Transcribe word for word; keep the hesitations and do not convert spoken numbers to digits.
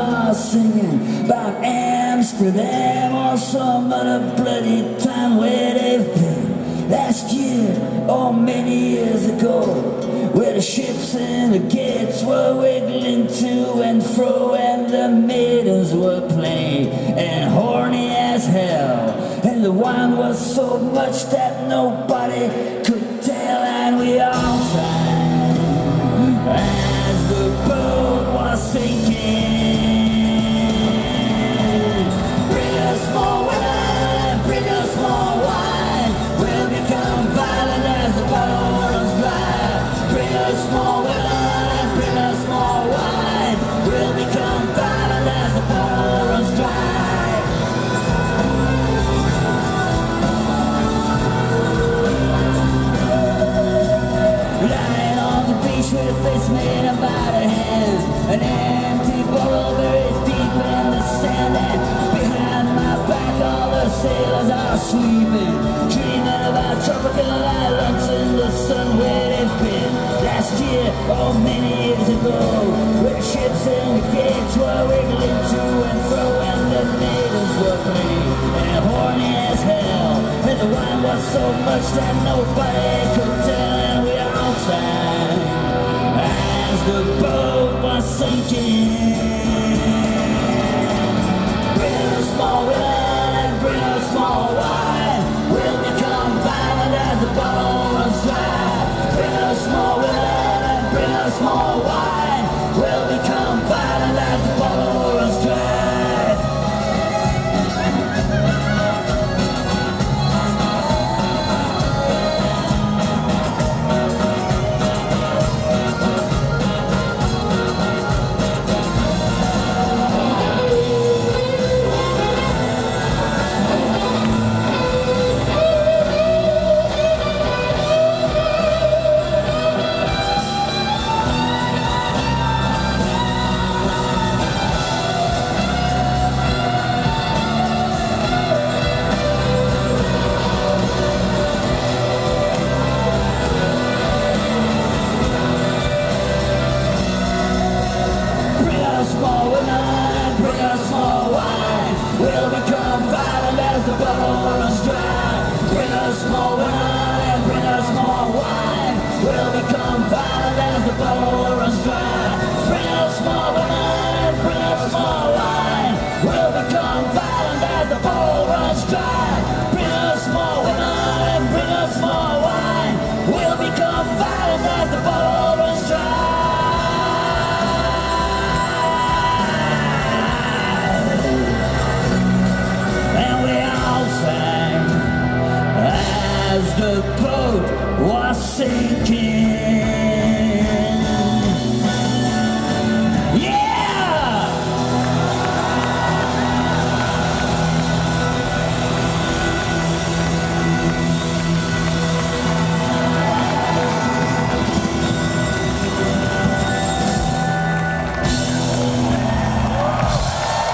are singing about Amsterdam or some other bloody town where they've been last year or many years ago, where the ships and the gates were wiggling to and fro, and the maidens were playing and horny as hell, and the wine was so much that nobody could tell, and we all sang as the boat was sinking. Bring us more wine, bring us more wine, we'll become violent as the boat runs dry. Bring us more wine, bring us more wine, we'll become violent as the boat runs dry. Lying on the beach with a face made of out of hands, an empty bottle buried deep in the sand, and behind my back all the sailors are sleeping, dreaming about tropical islands in the sun where they've been last year or many years ago, where ships and the gates were wiggling to and fro, and the natives were playing and horny as hell, and the wine was so much that nobody could tell.